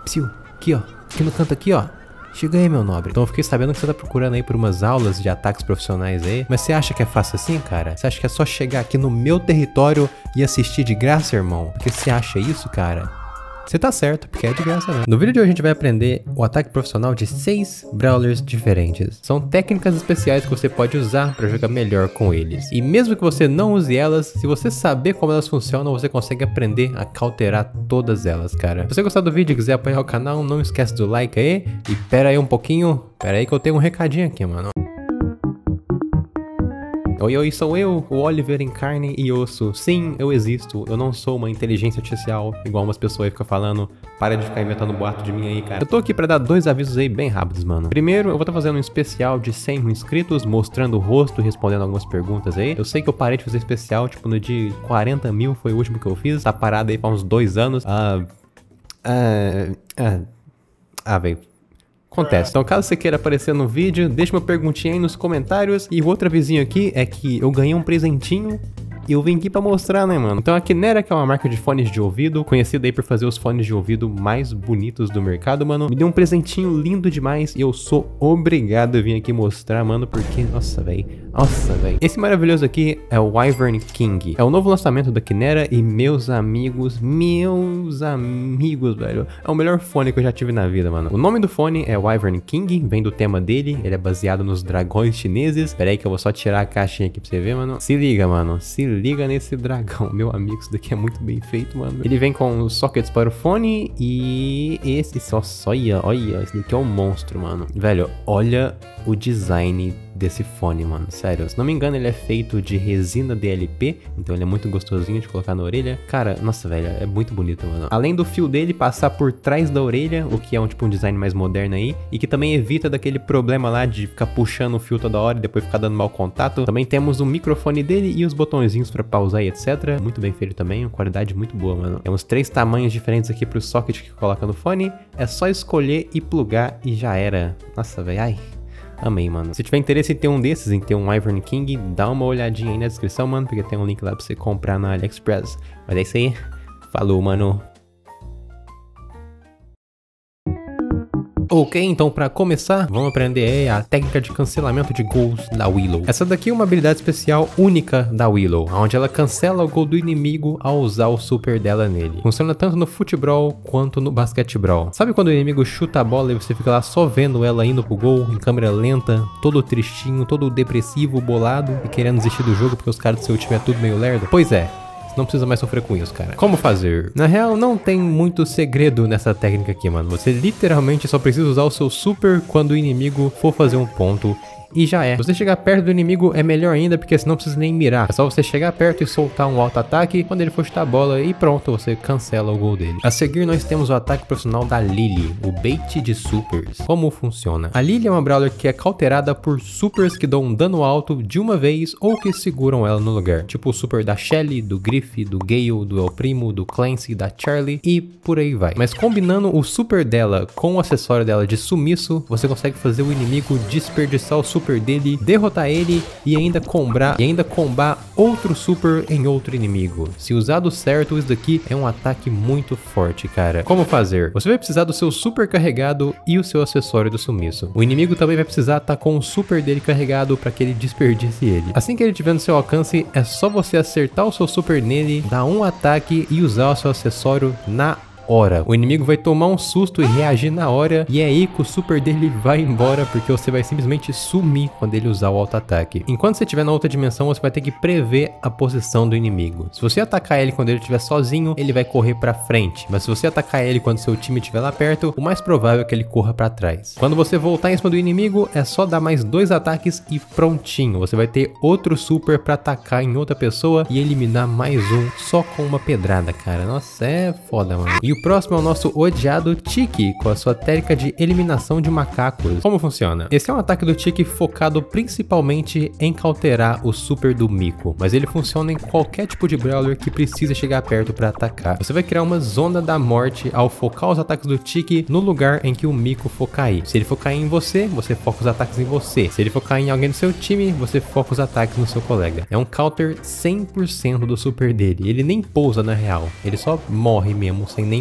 Psiu. Aqui, ó. Aqui no canto aqui, ó. Chega aí, meu nobre. Então eu fiquei sabendo que você tá procurando aí por umas aulas de ataques profissionais aí. Mas você acha que é fácil assim, cara? Você acha que é só chegar aqui no meu território e assistir de graça, irmão? Porque você acha isso, cara? Você tá certo, porque é de graça mesmo. No vídeo de hoje a gente vai aprender o ataque profissional de 6 brawlers diferentes. São técnicas especiais que você pode usar para jogar melhor com eles. E mesmo que você não use elas, se você saber como elas funcionam, você consegue aprender a cauterar todas elas, cara. Se você gostar do vídeo e quiser apoiar o canal, não esquece do like aí. E pera aí um pouquinho, pera aí que eu tenho um recadinho aqui, mano. Oi, oi, sou eu, o Oliver em carne e osso. Sim, eu existo, eu não sou uma inteligência artificial, igual umas pessoas aí ficam falando. Para de ficar inventando boato de mim aí, cara. Eu tô aqui pra dar 2 avisos aí bem rápidos, mano. Primeiro, eu vou estar fazendo um especial de 100 mil inscritos, mostrando o rosto e respondendo algumas perguntas aí. Eu sei que eu parei de fazer especial, tipo, no de 40 mil foi o último que eu fiz. Tá parado aí faz uns 2 anos. Velho. Acontece. Então, caso você queira aparecer no vídeo, deixa uma perguntinha aí nos comentários. E o outro avisinho aqui é que eu ganhei um presentinho e eu vim aqui pra mostrar, né, mano? Então a Kinera, que é uma marca de fones de ouvido, conhecida aí por fazer os fones de ouvido mais bonitos do mercado, mano, me deu um presentinho lindo demais e eu sou obrigado a vir aqui mostrar, mano, porque, nossa, velho. Nossa, velho. Esse maravilhoso aqui é o Wyvern King. É o novo lançamento da Kinera e meus amigos, velho, é o melhor fone que eu já tive na vida, mano. O nome do fone é Wyvern King, vem do tema dele, ele é baseado nos dragões chineses. Pera aí que eu vou só tirar a caixinha aqui pra você ver, mano. Se liga, mano, se liga nesse dragão, meu amigo, isso daqui é muito bem feito, mano. Ele vem com os sockets para o fone e esse só, olha, esse daqui é um monstro, mano. Velho, olha o design desse fone, mano, sério, se não me engano ele é feito de resina DLP, então ele é muito gostosinho de colocar na orelha. Cara, nossa, velho, é muito bonito, mano. Além do fio dele passar por trás da orelha, o que é um design mais moderno aí, e que também evita daquele problema lá de ficar puxando o fio toda hora e depois ficar dando mau contato. Também temos o microfone dele e os botõezinhos pra pausar e etc. Muito bem feito também, uma qualidade muito boa, mano. Temos 3 tamanhos diferentes aqui pro socket que coloca no fone, é só escolher e plugar e já era. Nossa, velho, ai. Amei, mano. Se tiver interesse em ter um desses, em ter um Wyvern King, dá uma olhadinha aí na descrição, mano, porque tem um link lá pra você comprar na AliExpress. Mas é isso aí. Falou, mano. Ok, então pra começar, vamos aprender aí a técnica de cancelamento de gols da Willow. Essa daqui é uma habilidade especial única da Willow, onde ela cancela o gol do inimigo ao usar o super dela nele. Funciona tanto no futebol quanto no basquetebol. Sabe quando o inimigo chuta a bola e você fica lá só vendo ela indo pro gol, em câmera lenta, todo tristinho, todo depressivo, bolado e querendo desistir do jogo porque os caras do seu time é tudo meio lerdo? Pois é. Não precisa mais sofrer com isso, cara. Como fazer? Na real, não tem muito segredo nessa técnica aqui, mano. Você literalmente só precisa usar o seu super quando o inimigo for fazer um ponto. E já é. Se você chegar perto do inimigo é melhor ainda, porque você não precisa nem mirar. É só você chegar perto e soltar um auto-ataque. Quando ele for chutar a bola e pronto, você cancela o gol dele. A seguir nós temos o ataque profissional da Lily, o bait de supers. Como funciona? A Lily é uma brawler que é cauterada por supers que dão um dano alto de uma vez ou que seguram ela no lugar. Tipo o super da Shelly, do Griff, do Gale, do El Primo, do Clancy, da Charlie e por aí vai. Mas combinando o super dela com o acessório dela de sumiço, você consegue fazer o inimigo desperdiçar o super dele, derrotar ele e ainda combar outro super em outro inimigo. Se usado certo, isso daqui é um ataque muito forte, cara. Como fazer? Você vai precisar do seu super carregado e o seu acessório do sumiço. O inimigo também vai precisar estar com o super dele carregado para que ele desperdice ele. Assim que ele estiver no seu alcance, é só você acertar o seu super nele, dar um ataque e usar o seu acessório na hora. O inimigo vai tomar um susto e reagir na hora, e é aí que o super dele vai embora, porque você vai simplesmente sumir quando ele usar o auto-ataque. Enquanto você estiver na outra dimensão, você vai ter que prever a posição do inimigo. Se você atacar ele quando ele estiver sozinho, ele vai correr pra frente, mas se você atacar ele quando seu time estiver lá perto, o mais provável é que ele corra pra trás. Quando você voltar em cima do inimigo, é só dar mais 2 ataques e prontinho. Você vai ter outro super pra atacar em outra pessoa e eliminar mais um só com uma pedrada, cara. Nossa, é foda, mano. E o próximo é o nosso odiado Tiki, com a sua técnica de eliminação de macacos. Como funciona? Esse é um ataque do Tiki focado principalmente em cauterar o super do Mico, mas ele funciona em qualquer tipo de brawler que precisa chegar perto para atacar. Você vai criar uma zona da morte ao focar os ataques do Tiki no lugar em que o Mico for cair. Se ele for cair em você, você foca os ataques em você. Se ele for cair em alguém do seu time, você foca os ataques no seu colega. É um counter 100% do super dele. Ele nem pousa na real, ele só morre mesmo, sem nem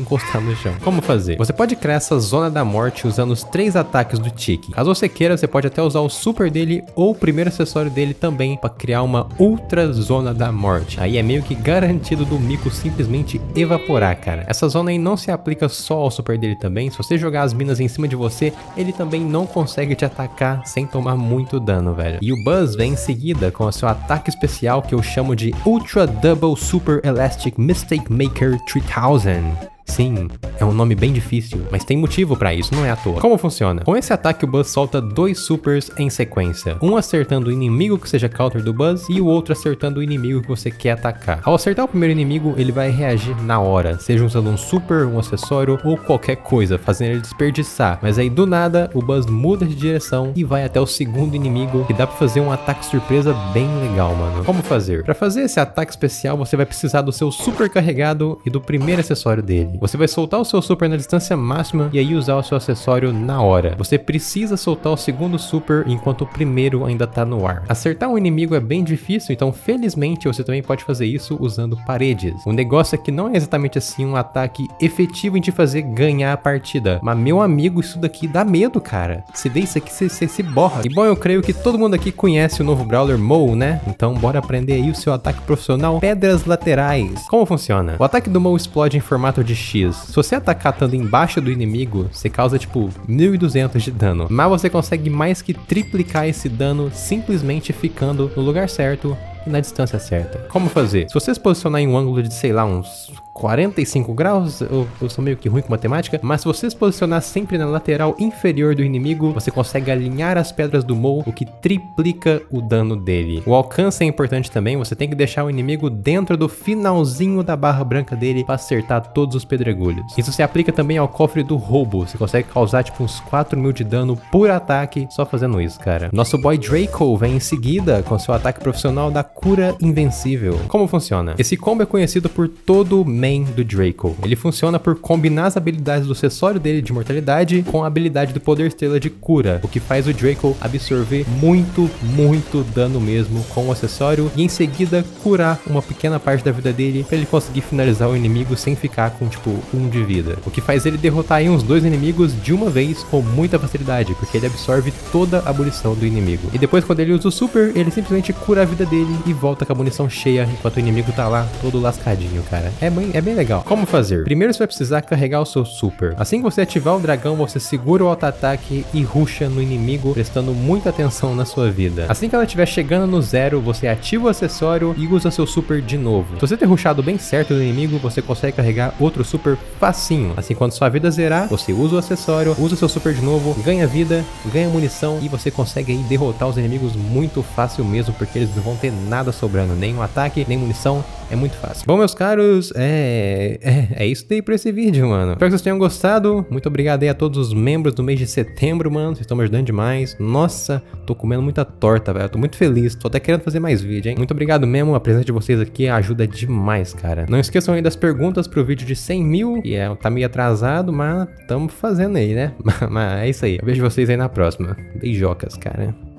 nem encostar no chão. Como fazer? Você pode criar essa zona da morte usando os 3 ataques do Tiki. Caso você queira, você pode até usar o super dele ou o primeiro acessório dele também para criar uma ultra zona da morte. Aí é meio que garantido do Mico simplesmente evaporar, cara. Essa zona aí não se aplica só ao super dele também. Se você jogar as minas em cima de você, ele também não consegue te atacar sem tomar muito dano, velho. E o Buzz vem em seguida com o seu ataque especial que eu chamo de Ultra Double Super Elastic Mistake Maker 3000. Sim, é um nome bem difícil, mas tem motivo pra isso, não é à toa. Como funciona? Com esse ataque o Buzz solta 2 supers em sequência, um acertando o inimigo que seja counter do Buzz e o outro acertando o inimigo que você quer atacar. Ao acertar o primeiro inimigo, ele vai reagir na hora, seja usando um super, um acessório ou qualquer coisa, fazendo ele desperdiçar. Mas aí do nada, o Buzz muda de direção e vai até o segundo inimigo, que dá pra fazer um ataque surpresa bem legal, mano. Como fazer? Pra fazer esse ataque especial, você vai precisar do seu super carregado e do primeiro acessório dele. Você vai soltar o seu super na distância máxima e aí usar o seu acessório na hora. Você precisa soltar o segundo super enquanto o primeiro ainda tá no ar. Acertar um inimigo é bem difícil, então felizmente você também pode fazer isso usando paredes. O negócio é que não é exatamente assim um ataque efetivo em te fazer ganhar a partida. Mas meu amigo, isso daqui dá medo, cara. Se der isso aqui, você se borra. E bom, eu creio que todo mundo aqui conhece o novo Brawler Moe, né? Então bora aprender aí o seu ataque profissional Pedras Laterais. Como funciona? O ataque do Moe explode em formato de X. Se você atacar estando embaixo do inimigo, você causa tipo 1200 de dano. Mas você consegue mais que triplicar esse dano simplesmente ficando no lugar certo e na distância certa. Como fazer? Se você se posicionar em um ângulo de, sei lá, uns 45 graus, eu sou meio que ruim com matemática, mas se você se posicionar sempre na lateral inferior do inimigo, você consegue alinhar as pedras do Moe, o que triplica o dano dele. O alcance é importante também, você tem que deixar o inimigo dentro do finalzinho da barra branca dele para acertar todos os pedregulhos. Isso se aplica também ao cofre do roubo, você consegue causar tipo uns 4000 de dano por ataque só fazendo isso, cara. Nosso boy Draco vem em seguida com seu ataque profissional da cura invencível. Como funciona? Esse combo é conhecido por todo main do Draco. Ele funciona por combinar as habilidades do acessório dele de mortalidade com a habilidade do poder estrela de cura, o que faz o Draco absorver muito dano mesmo com o acessório e em seguida curar uma pequena parte da vida dele para ele conseguir finalizar o inimigo sem ficar com tipo 1 de vida, o que faz ele derrotar aí uns 2 inimigos de uma vez com muita facilidade, porque ele absorve toda a munição do inimigo. E depois quando ele usa o super, ele simplesmente cura a vida dele e volta com a munição cheia enquanto o inimigo tá lá todo lascadinho, cara. É bem legal. Como fazer? Primeiro você vai precisar carregar o seu super. Assim que você ativar o dragão, você segura o auto-ataque e rusha no inimigo, prestando muita atenção na sua vida. Assim que ela estiver chegando no 0, você ativa o acessório e usa seu super de novo. Se você ter rushado bem certo do inimigo, você consegue carregar outro super facinho. Assim, quando sua vida zerar, você usa o acessório, usa seu super de novo, ganha vida, ganha munição e você consegue aí derrotar os inimigos muito fácil mesmo, porque eles não vão ter nada sobrando, nem um ataque, nem munição. É muito fácil. Bom, meus caros, é isso daí pra esse vídeo, mano. Espero que vocês tenham gostado. Muito obrigado aí a todos os membros do mês de setembro, mano. Vocês estão me ajudando demais. Nossa, tô comendo muita torta, velho. Tô muito feliz. Tô até querendo fazer mais vídeo, hein. Muito obrigado mesmo. A presença de vocês aqui ajuda demais, cara. Não esqueçam aí das perguntas pro vídeo de 100 mil. E tá meio atrasado, mas tamo fazendo aí, né? Mas é isso aí. Eu vejo vocês aí na próxima. Beijocas, cara.